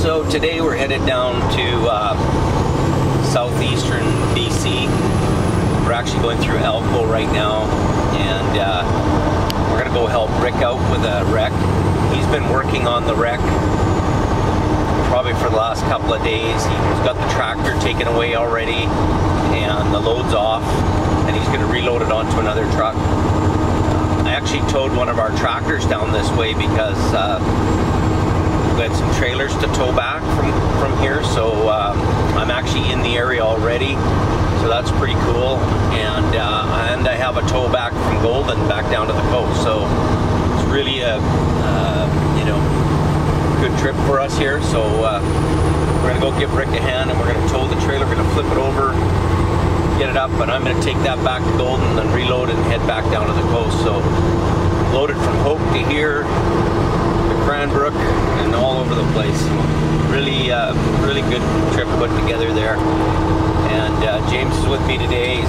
So today we're headed down to southeastern BC. We're actually going through Elko right now, and we're gonna go help Rick out with a wreck. He's been working on the wreck probably for the last couple of days. He's got the tractor taken away already, and the load's off, and he's gonna reload it onto another truck. I actually towed one of our tractors down this way because we had some trailers to tow back from here, so I'm actually in the area already, so that's pretty cool. And I have a tow back from Golden back down to the coast, so it's really a good trip for us here. So we're gonna go give Rick a hand, and we're gonna tow the trailer. We're gonna flip it over, get it up, and I'm gonna take that back to Golden and reload it and head back down to the coast. So loaded from Hope to here, Cranbrook, and all over the place. Really, really good trip put together there. And James is with me today.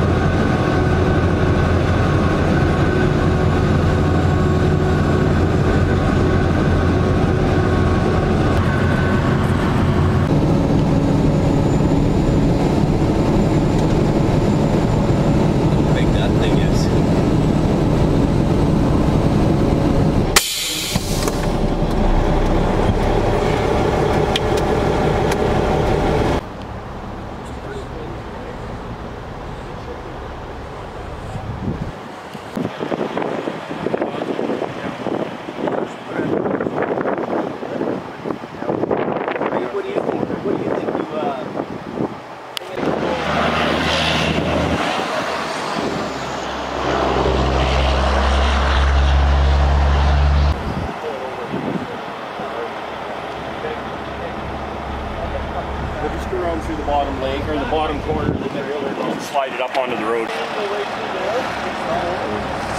Around through the bottom leg or the bottom corner of the trailer and slide it up onto the road.